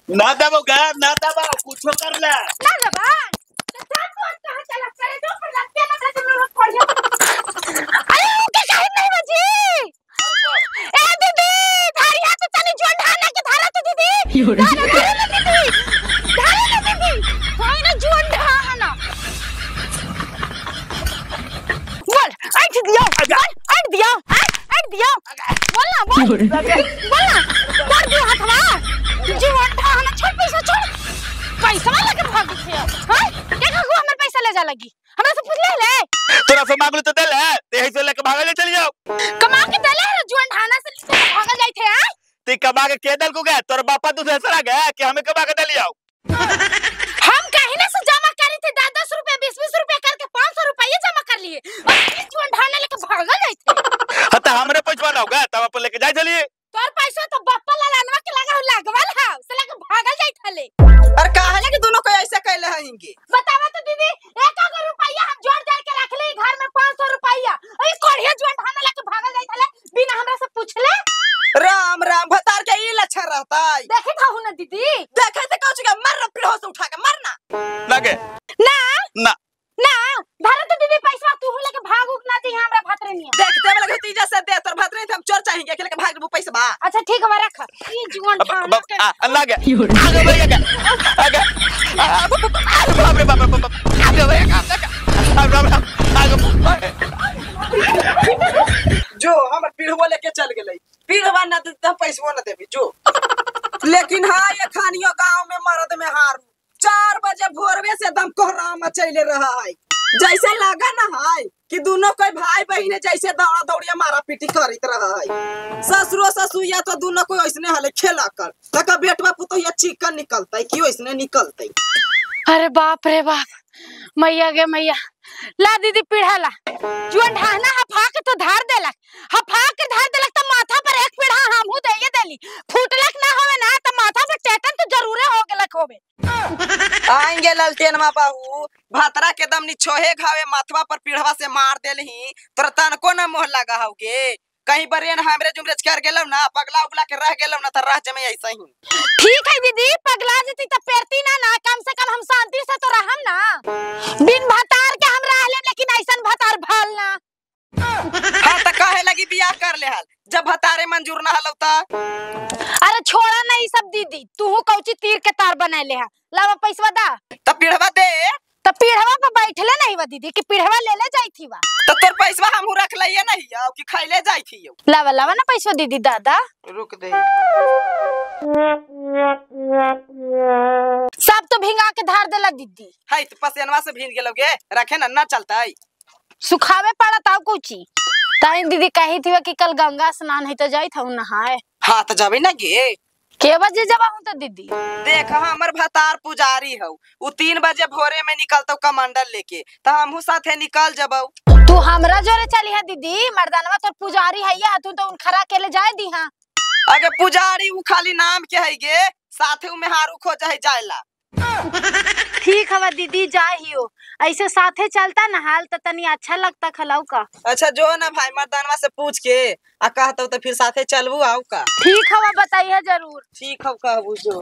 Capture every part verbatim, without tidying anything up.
ना दबो गा ना दबो कुछ कर ले ना दबा तो सब को कहां चला करे दो पर लगते ना तो लोग पड़ अरे के काहे नहीं बजी ए दीदी धारिया तो चली जोन ढाला के धारा तो दीदी धारा दीदी धारा ना दीदी होय ना जोन ढाला बोल अट दियो अट दियो अट दियो बोल ना बोल बोल ना कर दियो हथवा जीवन ढाला छोड़ पैसा छोड़ पैसा लेके भाग गया हां देखा को हमर पैसा ले जा लगी हमरा से पूछ ले ले तोरा से मांगलू तो दे ले यही से लेके भाग ले चल जाओ कमा के दे ले जीवन ढाला से लेके भाग जाई थे हां ते कमा के के दल को गए तोर बापा तू दूसरा गया कि हमें कमा के दे लियाओ हम कहीं ना से जमा करे थे दस दस रुपए बीस बीस रुपए करके पाँच सौ रुपए जमा कर लिए और जीवन ढाला लेके भाग जाई थे हां तो हमरे पैसा ना होगा तब अपन लेके जाई चलिए तोर पैसा तो बापा लालनवा के लगा लगवल है से लेके भागल जाई थले और काहे कि दोनों को ऐसे कहले हइंगे बतावा तो दीदी एक हजार रुपया हम जोड़ जोड़ के रख ले घर में पाँच सौ रुपया ओए कोढ़िया जोन ढाना लेके भागल जाई थले बिना हमरा से पूछले राम राम भतार के ई लक्षण रहता है देखे खाहू ना दीदी देखे से कहू के मर पीढ़ो से उठा के मरना लगे ना ना ना धरे तो दीदी पैसा तू लेके भागू ना दी हमरा भातरे नहीं देखते वाला घटी जैसे दे तोर भतरे हम चोर चाहिए के लेके भाग देबो पैसा बा अच्छा ठीक है रख ई जीवन ढाना के आ लगे आगे बढ़ गया आगे बाप रे बाप बाप आगे बढ़ गया आगे जो हमर पीढ़ो लेके चल गेलै पीढ़वा ना दे त पैसो ना देबी जो लेकिन हां ये खानियो गांव में मर्द में हारू चार बजे भोरवे से दम कोहरा मचैले रहा है जैसे लगा ना है कि दोनों कोई भाई बहन जैसे दौड़ा दौड़िया मारा पीटी करित रहा है ससुरो ससुरिया तो दोनों कोई ऐसने हले खेला कर तक बेटवा पुतोहिया चिकन निकलतै कि ऐसने निकलतै अरे बाप रे बाप मैया गे मैया ला दीदी पीढ़ाला जुआन ढाना हफा के तो धार देलक हफा के धार देलक त माथा पर एक पीढ़ा हमहु देये देली फूटलक ना होवे ना त माथा पर टेटन तो जरूरे हो गेलक होवे आएंगे ललटेनमा बाहू भातरा के दम निछोहे घावे माथवा पर पीढ़वा से मार देलही तोर तनको न मोह लगा होगे कहीं बरेन हमरे जुमरेज कर गेलौ ना पगला उगला के रह गेलौ ना त रह जमे ऐसे ही ठीक है दीदी पगला जती त पेरती ना ना कम से कम हम शांति से तो रहम ना बिन भतार के हम रह ले लेकिन ऐसन भतार भाल ना हां त काहे लगी बियाह कर ले हाल जब भतारे मंजूर ना हलौ त अरे छोड़ा ना ई सब दीदी तू कौची तीर के तार बना ले हा लावा पैसा दा त पीढ़वा दे त पीढ़वा पे बैठले नहीं बा दीदी कि पीढ़वा ले ले जाई थी बा त तोर पैसा हमहु रख लइए नहीं हो कि खैले जाई थी लावा लावा ना पैसा दीदी दादा रुक दे सब तो भिंगा के धार देला दीदी हाय त पसेनवा से भीन गेलोगे रखे ना ना चलताई सुखावे पड़ा ताऊ कुची ताई दीदी कही थी कि कल गंगा स्नान है तो जाई था नहाए हां त जाबे ना गे के बजे जब हूं तो दीदी देख हमर भतार पुजारी हौ उ तीन बजे भोरे में निकलतो कमंडल लेके त हमहु साथे निकल जबौ तू हमरा जोरे चली है दीदी मर्दानवा तो पुजारी है या तू तो उन खरा के ले जाए दी हां अगे पुजारी उ खाली नाम के है गे साथे में हारू खोज है जायला ठीक है दीदी जाए हियो ऐसे साथे चलता ना हाल त तनी अच्छा लगता खलाऊ का अच्छा जो ना भाई मर्दानवा से पूछ के आ कहतो तो फिर साथे चलबू आऊ का ठीक है बताइए जरूर ठीक हौ कहबू जो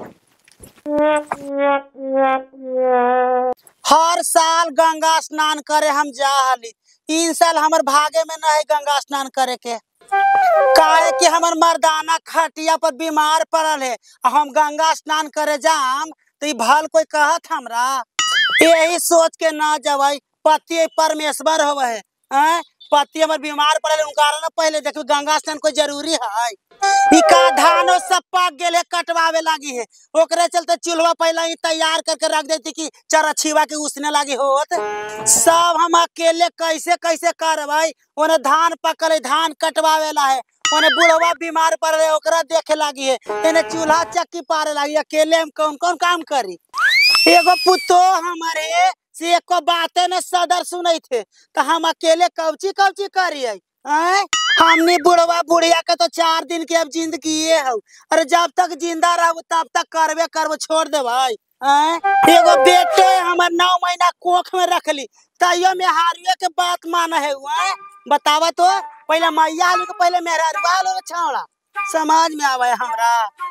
हर साल गंगा स्नान करे हम जा हली तीन साल हमर भागे में नहीं गंगा स्नान करे के काहे कि हमर मर्दाना खटिया पर बीमार पड़ल है हम गंगा स्नान करे जाम तो भल कोई कहत हमरा यही सोच के ना जवाई पति परमेश्वर होवे है हैं पति हमर बीमार पड़ल उनका न पहले देखो गंगा स्नान कोई जरूरी है ई का धानो सब पाक गेले कटवावे लागी है ओकरे चलते चूल्हा पहले ही तैयार करके रख देती कि चरछीवा के उसने लागी होत सब हम अकेले कैसे कैसे करवाई ओने धान पकले धान कटवावे ला है ओने बुढ़वा बीमार पड़ रहे ओकरा देखे लागी है एने चूल्हा चक्की पारे लागी अकेले हम कौन कौन काम करी एगो पुतो हमारे से एको बातें न सदर सुनै थे तो हम अकेले कौची कौची करिए हैं हमने बुढ़वा बुढ़िया के तो चार दिन के अब जिंदगी ये हो अरे जब तक जिंदा रहू तब तक करबे करबो छोड़ दे भाई हैं एगो बेटे हमर नौ महीना कोख में रखली तइयो में हारिए के बात माने है हैं बतावा तो पहले मैया आलू के पहले मेहरारुआ लो छावड़ा समाज में आवे हमरा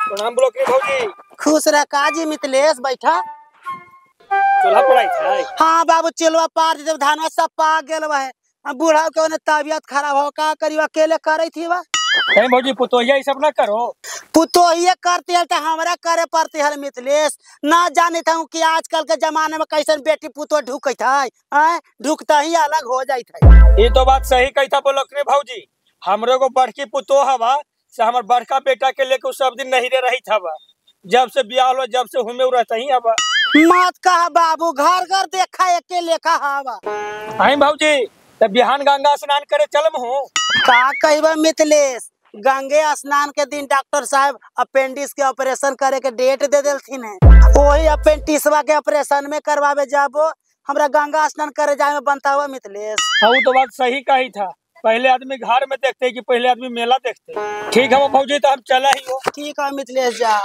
प्रणाम बोलो के भौजी। खुश रह काजी मिथिलेश बैठा। चूल्हा पड़ाई था। हाँ बाबू चिलवा पार जब धानवा सब पाक गेल बा है। अब बूढ़ा के ओने तबियत खराब हो का करी अकेले करे थी बा। नहीं भौजी पुतोहिया ये सब ना करो। पुतोहिए करती है तो हमरा करे पड़ती है मिथिलेश। ना जाने था कि आजकल के जमाने में कैसन बेटी पुतो ढुकत है, हैं ढुकता ही अलग हो जाइत है। ये तो बात सही कहता बोलक रे भौजी। हमरे को बड़की पुतो हवा से हमर बड़का बेटा के लेके सब दिन नहीं रे रही था। जब से ब्याह लो जब से हुमे रहता ही हवा। मत कहा बाबू घर घर देखा एके लेखा हवा। आई भौजी तब बिहान गंगा स्नान करे चलम हूँ। का कहबा मिथिलेश गंगे स्नान के दिन डॉक्टर साहब अपेंडिक्स के ऑपरेशन करे के डेट दे देलथिन है। वही अपेंडिक्सवा के ऑपरेशन में करवावे जाबो हमरा गंगा स्नान करे जाए में बनता हुआ मिथिलेश। हाँ तो बात सही कही था। पहले आदमी घर में देखते कि पहले आदमी मेला देखते। ठीक है वो भौजी तो हम चला ही हो। ठीक है मिथिलेश जा।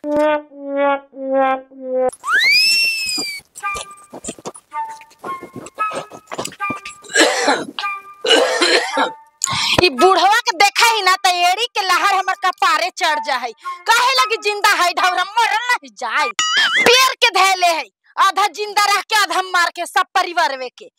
ई बुढ़वा के देखा ही ना त एड़ी के लहर हमर कपारे चढ़ जाए। काहे लगी जिंदा है ढौरा मरल नहीं जाए। पेड़ के धैले है आधा जिंदा रह के आधा मार के सब परिवार वे के।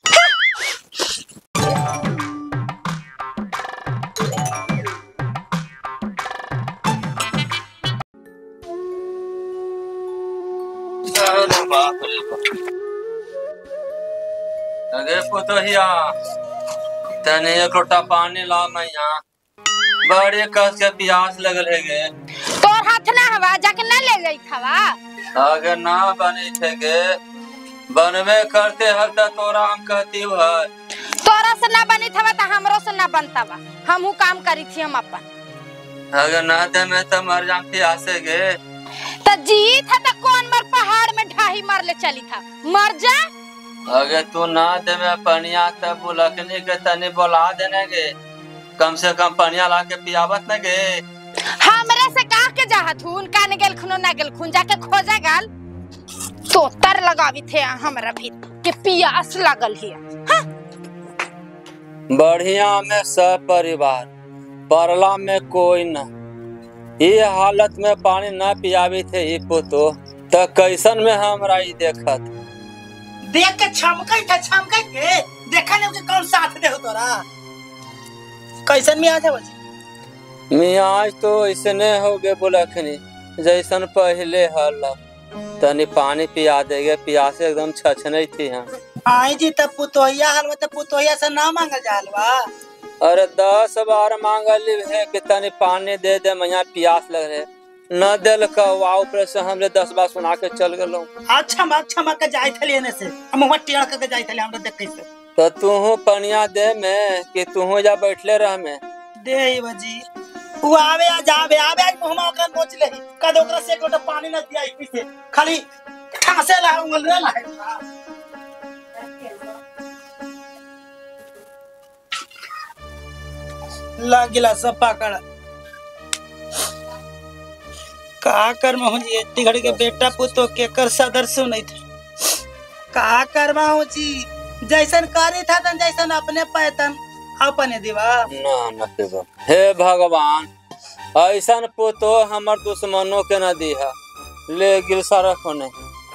अरे पुतोहिया तने एक लोटा पानी ला मैं यहाँ बड़े कस के प्यास लगल है गे। तोर हाथ ना हवा जाके ना ले गई थवा। अगर ना बने थे गे बनवे करते हर त तोरा हम कहती है। तोरा से ना बनी थवा त हमरो से ना बनता बा। हमहू काम करी थी हम अपन। अगर ना दे में तो मर जाम प्यासे गे। त जी था त कौन मर पहाड़ में ढाही मार ले चली था मर जा। अगर तू ना दे में पनिया तब बुलकनी के तनी बोला देने गे। कम से कम पनिया ला के पियावत न गे। हमरे से का के जाहत हूं उनका ने गेल खुनो ना गेल खुन जाके खोजा गाल। तोतर लगावी थे हमरा भी के पियास लागल हिया। हाँ? बढ़िया में सब परिवार परला में कोई न। ये हालत में पानी न पियावी थे ये पुतो त कैसन में हमरा ही देखत। देख के छमकई था छमकई के देखा नहीं कि कौन साथ दे हो तोरा। कैसन में आ जा बजी मियाज तो इसने हो गए बुलखनी जैसन पहले हल। तनी पानी पिया देगे प्यासे एकदम छछनई थी हम। आई जी तब पुतोहिया हलवा तब पुतोहिया से ना मांगल जा हलवा। अरे दस बार मांगल है कि तनी पानी दे दे मैं प्यास लग रहे न दिल का ऊपर से हमरे दस बार सुना के चल गलो। अच्छा मक छमक के जाई थली एने से हम वहां टेढ़ के जाई थली हमरा देख कैसे। तो तू पनिया दे में कि तू जा बैठले रह में दे बजी वो आवे आ जावे आवे आज मुहमा ओकरा नोच लेही कद ओकरा से एक लोटा पानी न दिया कैसे खाली ठासे ला उंगल रे ला। लागिला सब पकड़ का कर महू जी इतनी घड़ी के बेटा पुतो के कर सदर सुनई थे। का कर महू जी जैसन करी था तन जैसन अपने पैतन अपने दीवा ना न देबो। हे भगवान ऐसन पुतो हमर दुश्मनों के न दीहा ले गिल सरफ होने।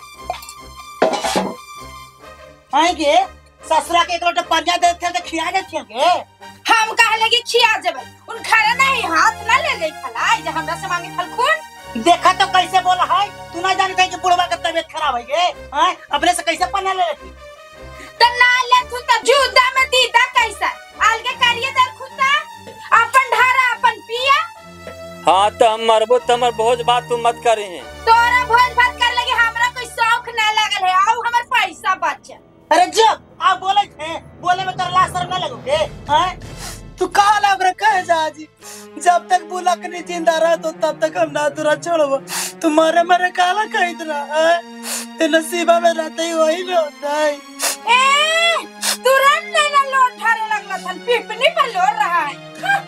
आई गे ससुरा के एक लोटा पंजा दे थे तो खिया देथिए गे। हम कहे लगी खिया जेबे उन खाना नहीं हाथ ना ले ले खलाई जे हमरा से मांगे फल खून। देखा तो कैसे बोला है तू ना जानते है कि बुढ़वा का तबीयत खराब है गे। हैं अपने से कैसे पन्ना ले लेती त ना ले तू त जुदा में दीदा कैसा अलगे करिए दर खुदा अपन ढारा अपन पिया। हाँ तो हम मरबो तमर भोज बात तू मत करी है। तोरा भोज भात कर लगे हमरा कोई शौक ना लागल है आउ हमर पैसा बचा। अरे जब आप बोले थे बोले में कर लाश शर्म ना लगोगे। हैं तू कहा लग रहा कहे जा जी जब तक बुलक नहीं जिंदा रहा तो तब तक हम ना तुरा छोड़ो तुम्हारे मरे काला कह इतना है नसीबा में रहते ही वही ना होता है। ए तुरंत लेना लोट ठारे लगला था पिपनी पर लोट रहा है।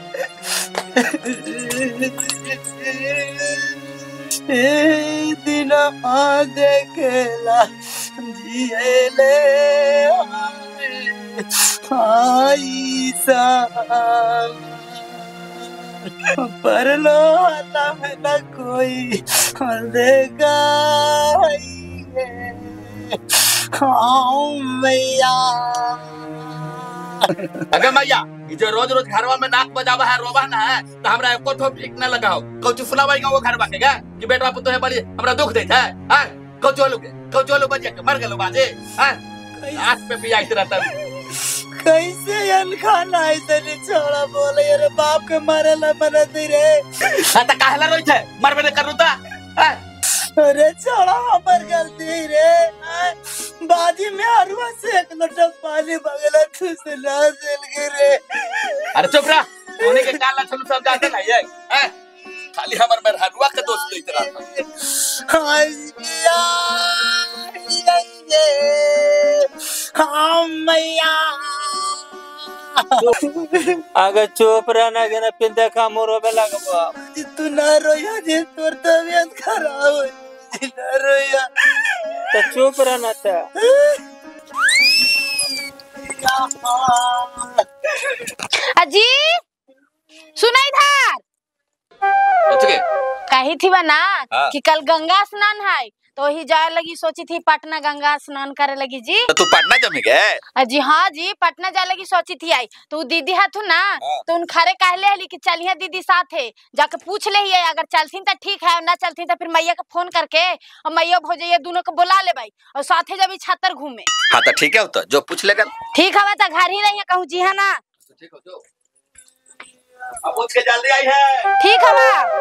ए दिन आ देखेला जिएले आई सा पर लो अल्लाह में न कोई देखा मैया। अगर मैया ये जो रोज रोज घरवा में नाक बजावा है रोवा ना है तो हमरा एको ठो ठीक न लगाओ कौचु सुनावाई गाँव घरवा के गा कि बेटा पुतो है बड़ी हमरा दुख देता है हां कौचु वालों के कौचु वालों बजे के मर गलो बाजे हां आंख पे पिया इस रहता कैसे अनखाना ऐसे नहीं छोड़ा बोले अरे बाप के मारे ला मरे रे। हां त काहेला रोई थे मरबे न करू ता हां अरे छोड़ा हमर गलती रे बाजी में हरवा से एक लोटा पानी बगला तू से ना दिल गिरे। अरे चुप रह होने के काला छलू सब जाते नहीं है हैं खाली हमर में हरवा के दोस्त लेते रहता हां ये हम मैया आगे चुप रहना के ना पिन देखा मोरो में लगबा तू ना रोया जे तोर तबीयत खराब हो ना रोया तो चुप रहना था। अजी सुनाई था ओके कही थी बा ना हाँ। कि कल गंगा स्नान है तो वही जाए लगी सोची थी पटना गंगा स्नान करे लगी जी। तो तू पटना जमी गए जी हाँ जी पटना जाए लगी सोची थी आई तो दीदी हाथू ना हाँ। तो उन खरे कहले हली कि चलिए दीदी साथ है जाके पूछ ले ही अगर चलती तो ठीक है ना चलती तो फिर मैया को फोन करके और मैया भौजैया दोनों को बुला ले भाई और साथे जब छतर घूमे। हाँ तो ठीक है तो जो पूछ लेगा ठीक है तो घर ही रही कहूँ जी है ना ठीक हो जो अब पूछ के जल्दी आई है ठीक है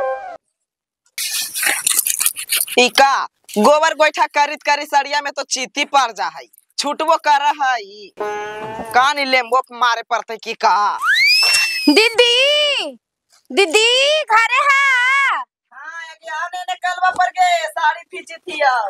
इका गोबर गोईठा करित करी सड़िया में तो चीती पड़ जा है छूटबो कर है कान लेम्बो मारे पड़ते की का। दीदी दीदी घरे है हां आने ने कलवा पर के साड़ी खींची थी आओ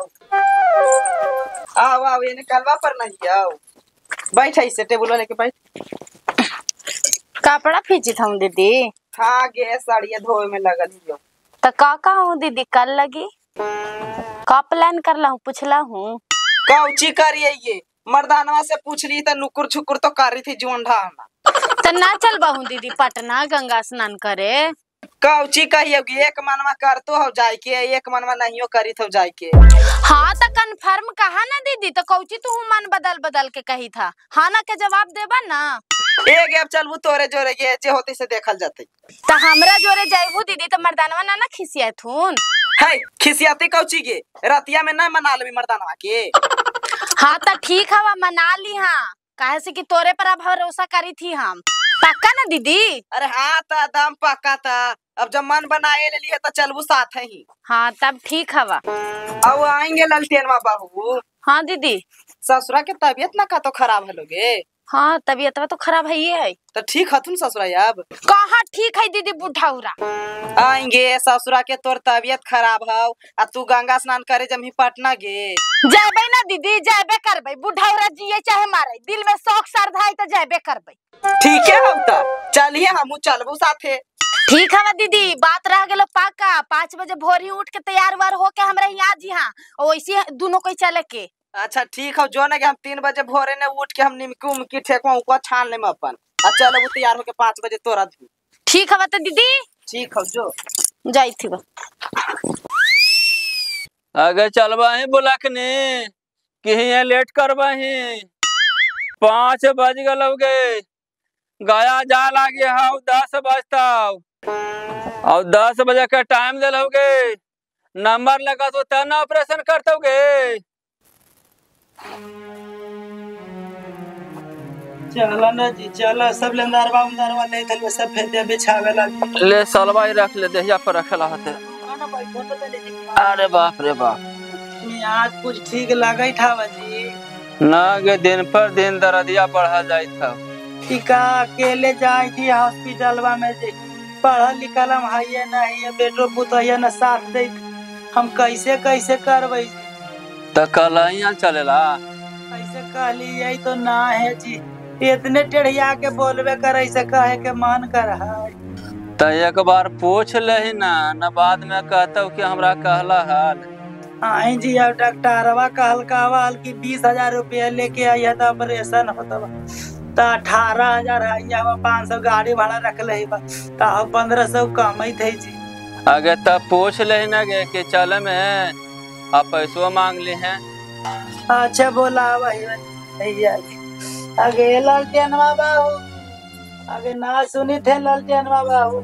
आओ आओ ये ने कलवा पर नहीं आओ बैठ इसे टेबल लेके बैठ कपड़ा खींची था दीदी। हाँ गे साड़िया धोए में लगल हियो तो का का हूँ दीदी कल लगी का प्लान कर ला हूँ पूछला हूँ कौची करिए ये मर्दानवा से पूछ रही तो नुकुर छुकुर तो कर रही थी जोंढा तो ना चल bahू दीदी पटना गंगा स्नान करे कौची कहियोगी एक मनवा कर तो हो जाए के एक मनवा नहीं हो करी तो जाए के। हाँ तो कंफर्म कहा ना दीदी तो कौची तू मन बदल बदल के कही था हाँ ना के जवाब देबा ना एक अब चलबू तोरे जोरे गे जे होते से देखल जाते तो हमरा जोरे जाइबू दीदी तो मर्दानवा ना ना खिसिया थून है खिसियाती कौची गे रतिया में ना मना लेबी मर्दानवा के। हाँ तो ठीक है मना ली हाँ काहे से कि तोरे पर भरोसा करी थी हम पक्का ना दीदी। अरे हाँ था दम पक्का था अब जब मन बनाए ले लिए तो चलबू साथ ही। हाँ तब ठीक है अब आएंगे ललटेनवा बहू। हाँ दीदी ससुरा के तबीयत ना का तो खराब हलोगे। हाँ तबीयत तो खराब है ये है तो ठीक हथुन ससुरा अब कहाँ ठीक है दीदी बुढ़ाउरा आएंगे ससुरा के तोर तबीयत खराब हो आ तू गंगा स्नान करे जमी पटना गे जाबे ना दीदी जाबे करबे बुढ़ाउरा जिए चाहे मारे दिल में शौक श्रद्धा है तो जाबे करबे। ठीक है हम तो चलिए हमू चलबू साथे। ठीक है दीदी बात रह गलो पाका पाँच बजे भोर ही उठ के तैयार वार होके हमरा यहाँ जी हाँ और वैसे दोनों कोई चले के। अच्छा ठीक है जो ना कि हम तीन बजे भोरे ने उठ के हम निमकी उमकी ठेकुआ उकुआ छान लेम अपन आ चलो वो तैयार होके पाँच बजे तोरा दी। ठीक है तो दीदी ठीक है जो जाई थी वो आगे चलबा ही बुलकने कि यहाँ लेट करबा ही पाँच बज गए गया जा लागे हाउ दस बजता और दस बजे का टाइम दे लोगे नंबर लगा तो तब ना ऑपरेशन करते चला ना जी चला सब लेंदारवा उंदारवा ले थल सब फेते बिछावे लग ले सलवा ही रख ले देहिया पर रखला होते। अरे बाप रे बाप आज कुछ ठीक लगे था जी ना गे दिन पर दिन दर्दिया बढ़ा जाई था टीका अकेले जाई थी हॉस्पिटलवा में जे पढ़ल लिखल हम है नहीं है बेटो पुतैया न साथ दे हम कैसे कैसे करबै तो कल यहाँ चलेला ऐसे कहली यही तो ना है जी इतने टेढ़िया के बोलबे करे से कहे के मन कर है तो एक बार पूछ ले ना न बाद में कहता कि हमरा कहला हाल आई जी अब डॉक्टरवा कहल कहवाल कि बीस हजार रुपया लेके आई है तो ऑपरेशन होता तो अठारह हजार है पाँच सौ गाड़ी भाड़ा रख ले तो पंद्रह सौ कम ही थे जी। आगे तब पूछ ले ना गे कि चल में आप पैसों मांग ले हैं। अच्छा बोला भाई भैया आगे ललटेनवा बाबू आगे ना सुनी थे ललटेनवा बाबू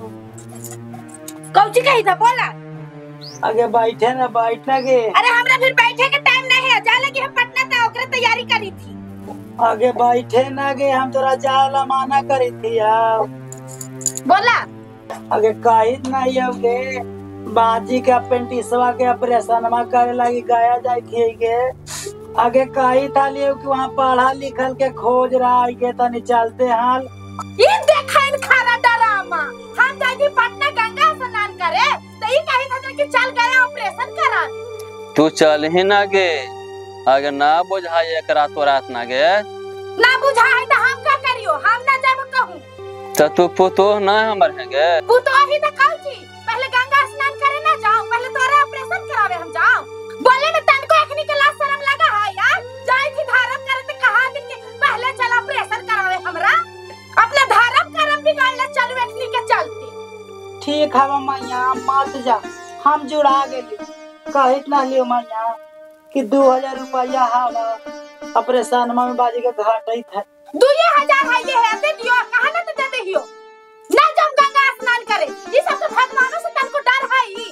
कौची कही था बोला। आगे बैठे ना बैठना गे। अरे हमरा फिर बैठे के टाइम नहीं है, जा लगी हम पटना था ओकरे तैयारी करी थी। आगे बैठे ना गे हम तोरा जाला माना करी थी यार। बोला आगे कही नहीं होगे बाजी के अपेंडिक्सवा के ऑपरेशन में करे लगी गया जाए थी के आगे कही था लियो कि वहाँ पढ़ा लिखल के खोज रहा है के तनी चलते हाल। ये देखा इन खारा डरामा हम जाएगी पटना गंगा स्नान करे तो ये कही था कि चल गया ऑपरेशन करा। तू चल ही ना गे अगर ना बुझाई एक रात तो रात ना गे ना बुझा है तो हम क्या करियो हम ना जाब कहूं तो तू पुतो ना हमर है गे पुतो ही तो कहू छी पहले गंगा स्नान करे ना जाओ पहले तोरा ऑपरेशन करावे हम जाओ। बोले में तन को एखनी के लाज शर्म लगा है यार जाई थी धर्म करे तो कहा दिन के पहले चल ऑपरेशन करावे हमरा अपने धर्म कर्म बिगाड़ ले चल एखनी के चलते। ठीक है मैया मत जा हम जुड़ा गेली कहित ना लियो मैया कि दो हजार रुपया हवा ऑपरेशन में बाजी के घाटे था। दो हजार है ये है दे दियो कहा ना तो दे दियो ना जब गंगा स्नान करे ये सब तो भगवानों से तन को डर है ही।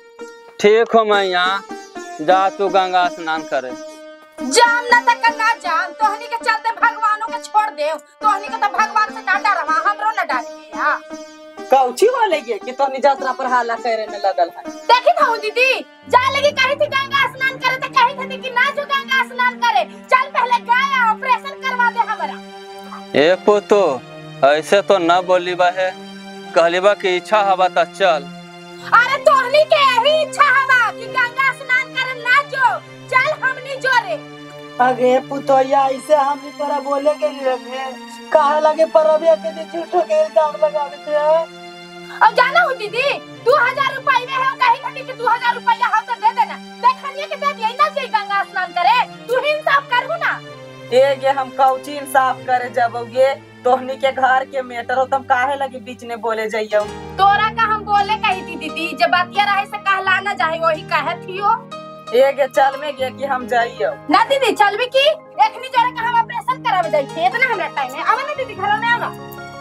ठीक हो मैं यहाँ जा तू गंगा स्नान करे जाम ना तक ना जाम तोहनी के चलते भगवानों के छोड़ दे तोहनी के तो भगवान से ना डरवा हमरो ना डर या कौची वाले ये कि तोनी यात्रा पर हाला करे में लगल है। देखी था दीदी जा लगी कही थी गंगा स्नान करे तो कही थी कि ना जो गंगा स्नान करे चल पहले गया ऑपरेशन करवा दे हमरा। ए पुतो ऐसे तो न बोली बा है कहली बा की इच्छा हवा तो चल। अरे तोहनी के यही इच्छा हवा कि गंगा स्नान करे ना जो चल हमनी जोरे। अगे पुतोया ऐसे हम तोरा बोले के लिए कहा लगे परबिया के दिन झूठो के इल्जाम लगावे थे। अब जाना हो दीदी दो हजार रुपए में है कहीं कहीं कि दो हजार रुपया हम तो दे देना देखनिए के दे दिया ना जे गंगा स्नान करे तू ही इंसाफ करहु ना। ए गे हम कौची इंसाफ करे जबोगे तोहनी के घर के मेटर हो तुम काहे लगी बीच में बोले जाइयो। तोरा का हम बोले कही थी दीदी जब बातिया रहे से कहला ना जाए वही कहे थियो। ए गे चल में गे कि हम जाइयो ना दीदी चल भी की एखनी जोरे का हम ऑपरेशन करावे जाई थे इतना हमरा टाइम है आवे ना दीदी घर में आवा।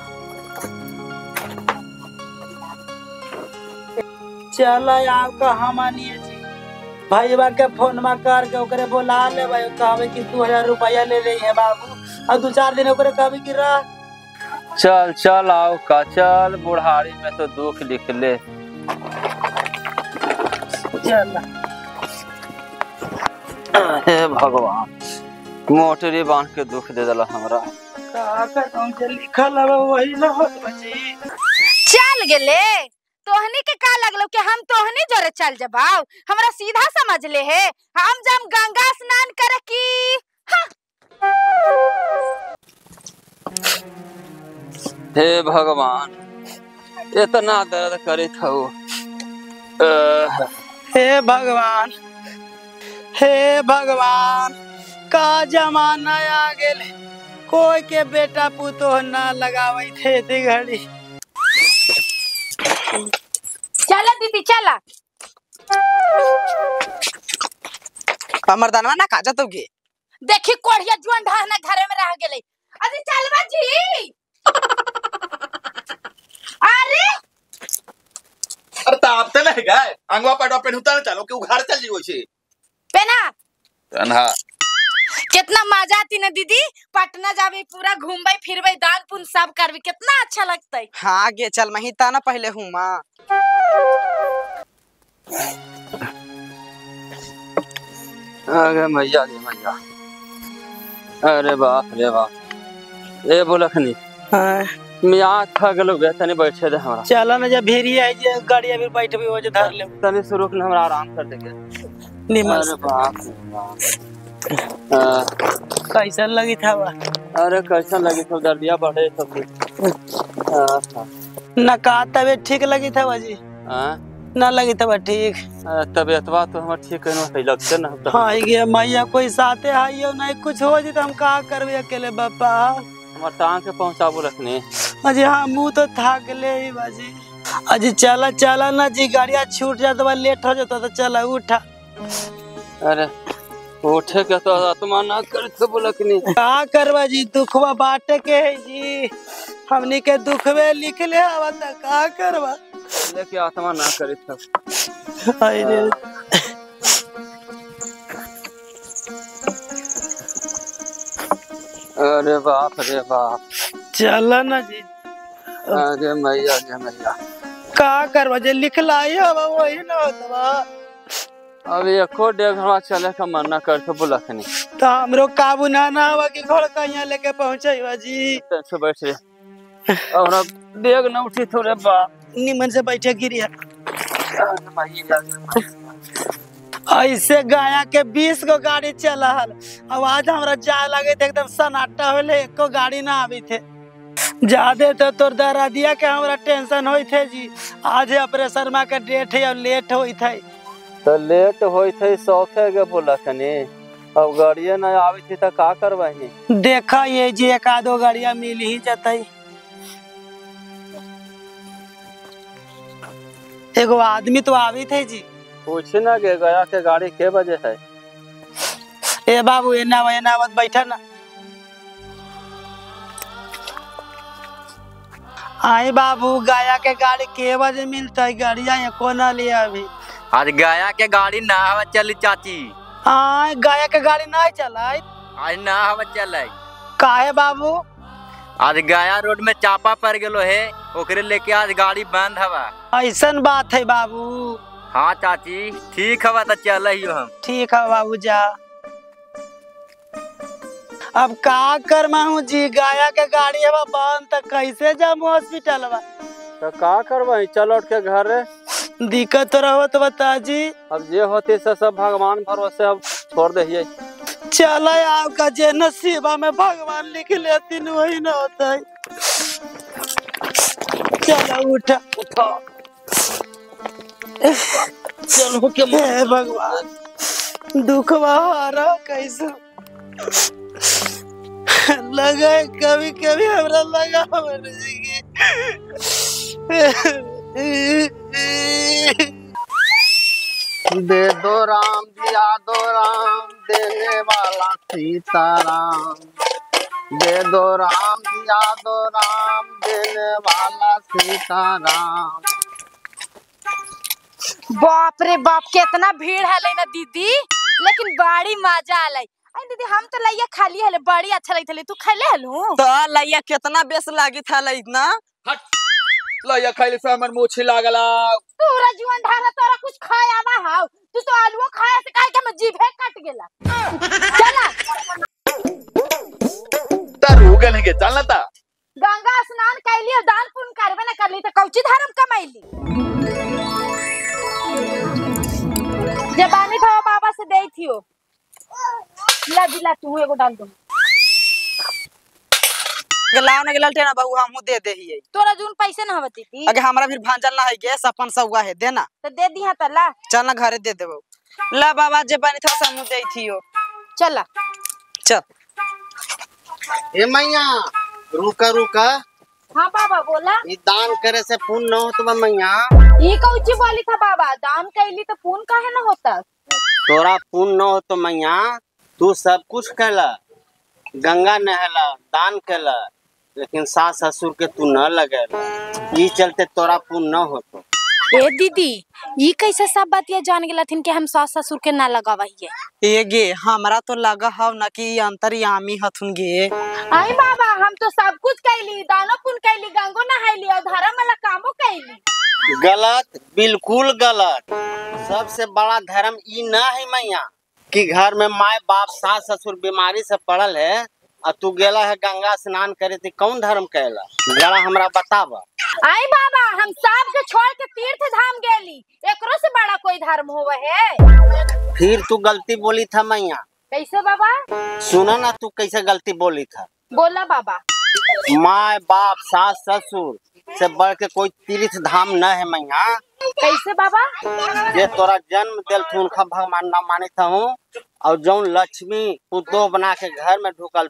चल आपका हमानिए जी भाईबा के फोन में कर के ओकरे बोला ले भाई कहबे कि दो हजार रुपया ले ले है बाबू और दो चार दिन ओकरे कहबे कि रह चल चल आओ का चल बुढ़ारी में तो दुख लिख ले चल। हे भगवान मोटरी बांध के दुख दे दला हमरा का का के लिखल है वही न होत बची। चल गेले तोहनी के का लगलो कि हम तोहनी जोरे चल जबाव हमरा सीधा समझ ले है हम जब गंगा स्नान करे की हे भगवान इतना दर्द करे था वो हे भगवान हे भगवान का जमाना आ गेले कोई के बेटा पुतो ना लगावे थे ती घड़ी। चला दीदी चला मर्दानवा ना काजा तो गे देखी कोढ़िया जुआन ढाहना घरे में रह गेले। अरे चलवा जी अरे अरे ताप ते नहीं गए अंगवा पेटवा पेन उतार चलो कि उघाड़ चल जी होछे पेना तन्हा कितना मजा आती ना दीदी पटना जावे पूरा घूमबे फिरबे दान पुण्य सब करबे कितना अच्छा लगता है। हाँ गे चल मैं ही ताना पहले हूँ माँ अरे मैया रे मैया अरे बाप रे बाप ए बोलखनी मियां थक गलो गे तनी बैठे दे हमरा चल ना जब भेरी आई जे गाड़ी अभी बैठबे हो जे धर ले तनी से रुक ना हमरा आराम कर देगे। निमन अरे बाप रे बाप कैसा लगी था बा अरे कैसा लगी सब दर्दिया बढ़े सब ना का तबे ठीक लगी था बाजी हां ना लगी था ठीक तबियतवा तो हमर ठीक है ना लगते ना। हां ये मैया कोई साथे आइयो नहीं कुछ हो जे त हम का करबे अकेले बापा हमार टांग के पहुंचाबो रखने। अजी हाँ मुँह तो थक ले ही बाजी। अजी चला चला ना जी, गाड़िया छूट जाता बा, लेट हो जाता तो चला उठा। अरे उठे के तो आत्मा ना कर तो बोलकनी। का करवा जी, दुखवा बाटे के है जी, हमनी के दुखवे लिख ले आवा त का करवा। लेके आत्मा ना करे तब। हाय रे अरे बाप रे बाप। चला ना जी। अरे मैया गे मैया। का करवा जे लिखलाई हवा वही ना होतवा। अब एको डेढ़ घंटा चले का मन ना कर तो बोलकनी। तो हमरो काबू ना ना हवा कि घर कहिया लेके पहुंचाईवा जी। से बैठ रे और अब डेग न उठी थोड़े बा। निमन से बैठे गिरिया। ऐसे गया के बीस गो गाड़ी चला हल, आवाज हमरा जाए लगे थे एकदम सन्नाटा होले, एको गाड़ी ना आवी थे। ज्यादा तो तोर दरा दिया के हमरा टेंशन होई थे जी। आज ऑपरेशन में के डेट है और लेट होई थे। तो लेट होई थे सौखे के बोलकनी। अब गाड़िया ना आवी थी तो का करवाही। देखा ये जी एक आधो गाड़िया मिल ही जाता। एगो आदमी तो आवी थे जी। पूछ ना के गया के गाड़ी के बजे है। ए बाबू एना एना मत बैठा ना। आई बाबू गया के गाड़ी के बजे मिलता है? गाड़िया एको ना ले अभी। आज गया के गाड़ी ना हवा चली चाची। हाँ गया के गाड़ी नहीं चलाई। आज ना हवा चले। काहे बाबू? आज गया रोड में चापा पड़ गेलो है, ओकरे लेके आज गाड़ी बंद हवा। ऐसन बात है बाबू। हाँ चाची ठीक हवा तो चल ही हम। ठीक है बाबू जा। अब का कर हूँ जी, गया के गाड़ी है बंद तो कैसे जाम हॉस्पिटल बा। तो का करवाही, चल उठ के घर रे। दिक्कत तो रहो तो बता जी। अब जे होती से सब भगवान भरोसे अब छोड़ दे। चल आपका जे नसीबा में भगवान लिख लेती वही ना होता है। चलो उठा उठा। चलो के हे भगवान दुखवा हारा कैसे लगा है, कभी कभी हमरा लगा मर जाएगी। दे दो राम दिया दो राम, देने वाला सीताराम। दे दो राम दिया दो राम, देने वाला सीताराम। बाप रे बाप कितना भीड़ है ना दीदी, लेकिन बड़ी मजा आलै। आई दीदी हम तो लइया खाली हले, बड़ी अच्छा लगथले। तू खले हलू? तो लइया कितना बेस लागी था इतना। हट लइया खाइले से हमर मुंह छिला गला। तोरा जीवन ढारा तोरा कुछ खाए आवा हाउ। तू तो आलूओ खाए से काहे के मैं जीभे कट गेला। चला तारू गने के चलना ता। गंगा स्नान कैली और दान पुण्य करबे ना करली तो कौची धर्म कमाईली। जबानी था बाबा से दे थियो। ला दिला तू एगो डाल दो। गलाव ने गलल टेना बाबू हमहू दे दे ही। तोरा जून पैसे ना हवती थी। अगे हमरा फिर भांजल ना है गैस अपन सौगा है देना। तो दे दिया त ला। चल ना घरे दे देबो। ला बाबा जे बनी था समू दे थियो। चला चल। ए मैया रुका रुका। हाँ बाबा बोला। ये दान करे से पुण्य न होत बा मैया। ये कौची बोली था बाबा, दान कैली तो पुण्य काहे ना होता। तोरा पुण्य न हो तो मैया तू सब कुछ कैला, गंगा नहला, दान कैला, लेकिन सास ससुर के तू न लगेला। ये चलते तोरा पुण्य न होतो। ए दीदी ये कैसे सब बातिया जान गेलथिन कि हम सास ससुर के ना लगावहिए। ए गे हमरा तो लगा हव न कि अंतर्यामी हथुन गे। आई बाबा हम तो सब कुछ कैली, दानो पुण्य कैली, गंगो नहाइली और धर्म वाला कामो कैली। गलत, बिल्कुल गलत। सबसे बड़ा धर्म ई न है मैया कि घर में माए बाप सास ससुर बीमारी से पड़ल है और तू गेला है गंगा स्नान करे थी। कौन धर्म कैला जरा हमरा बतावा। आई बाबा हम सब के छोड़ के तीर्थ धाम गेली, एकरो से बड़ा कोई धर्म होवे है। फिर तू गलती बोली था मैया। कैसे बाबा? सुना ना तू कैसे गलती बोली था। बोला बाबा। माए बाप सास ससुर से बढ़ के कोई तीर्थ धाम न है मैया। कैसे बाबा? जे तोरा जन्म दिल थू भगवान न माने था हूँ और जो लक्ष्मी पुतो बना के घर में ढुकल थू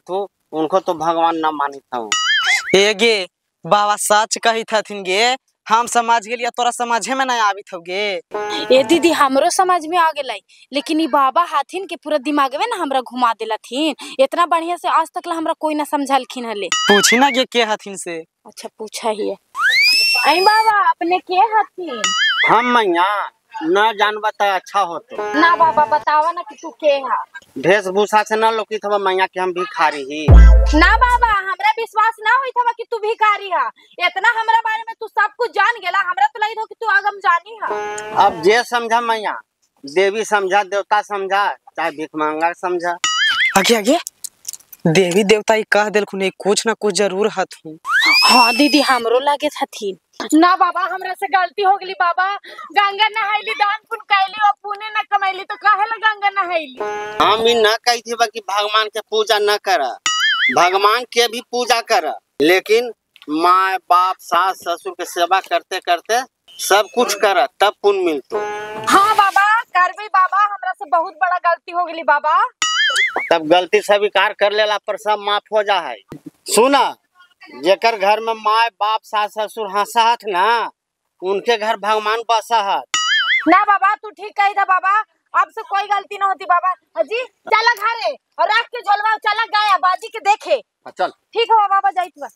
उनको तो भगवान न मानी था। ए गे बाबा सच कही थथिन गे, हम समझ गेलिए तोरा समझे में नहीं आवित हो गे। ए दीदी हमरो समझ में आ गेलै, लेकिन ई बाबा हाथिन के पूरा दिमागवे ना हमरा घुमा देलथिन। इतना बढ़िया से आज तक ला हमरा कोई ना समझलखिन हले। पूछी ना गे के हथिन से। अच्छा पूछा ही है। आई बाबा अपने के हथिन? हम मैया न जानबा त अच्छा होते। ना बाबा बतावा ना कि तू के है। वेशभूषा से न लोकित हवा मैया के हम भिखारी ही। ना बाबा हमरा विश्वास ना होई था कि तू भिखारी है। इतना हमरा बारे में तू सब कुछ जान गेला, हमरा तो लगी था कि तू आगम जानी है। अब जे समझा मैया, देवी समझा, देवता समझा, चाहे भिख मांगा समझा। आगे आगे देवी देवता ही कह दिलखुन कुछ ना कुछ जरूर हथुन। हाँ दीदी हमरो लागे हथिन। ना बाबा हमरा से गलती हो गई बाबा। गंगा नहाइली, दान पुण्य कैली और पुण्य न कमैली तो काहे ला गंगा नहाइली? हम ही न कही थी कि भगवान के पूजा न कर, भगवान के भी पूजा कर, लेकिन माँ बाप सास ससुर के सेवा करते करते सब कुछ कर तब पुण्य मिलतो। हाँ बाबा करबे बाबा, हमरा से बहुत बड़ा गलती हो गई बाबा। तब गलती स्वीकार कर लेला पर सब माफ हो जा है। सुना, जेकर घर में माँ बाप सास ससुर हंसा हथ ना, उनके घर भगवान बसा हथ। ना बाबा तू ठीक कही था बाबा, अब से कोई गलती ना होती बाबा। हाजी चला घरे और रात के झोलवा चला गाया बाजी के देखे। चल ठीक है बाबा जाई तू।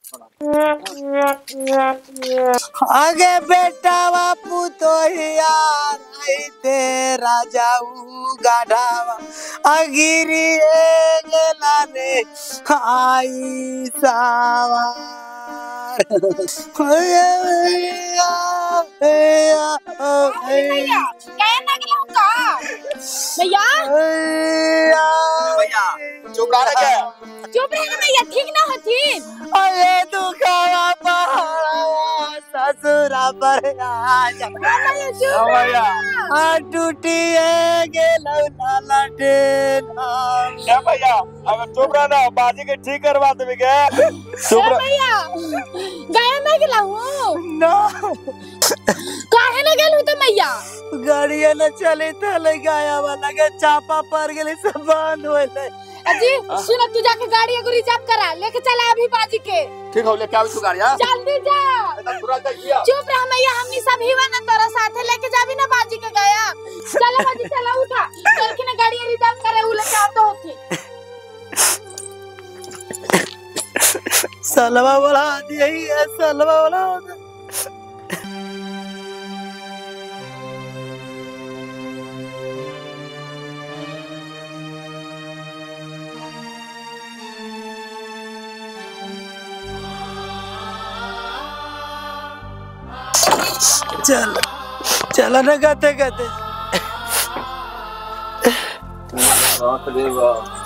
आगे बेटा बापू तो यार तेरा जाऊ गाढ़ावा अगिरी गेला रे आई सावार। भैया भैया चुप रहा क्या? चुप रहना भैया, ठीक ना होती। अरे दुखावा पहाड़ा ससुरा पर आजा भैया आ टूटिए गेलौ लालटे क्या भैया अब चुप रहा ना, बाजी के ठीक करवा देबे के। चुप रह भैया गया ना गेला हूं ना काहे ना गेलू त मैया? गाड़िया न चले थले गाया वाला के चापा पर गेले सब बंद होले। अजी सुन तू जाके गाड़ी एगो रिजर्व करा, लेके चला अभी बाजी के। ठीक हो, लेके आवे तू गाड़ी। हां जल्दी जा। चुप रह मैया, हमनी सब ही ना तोरा साथे लेके जाबी ना बाजी के गया। चला बाजी चला, उठा चल के ना गाड़ी रिजर्व करे, उ लेके आतो होती। सलवा वाला यही है, सलवा वाला चल चल न गाते गाते।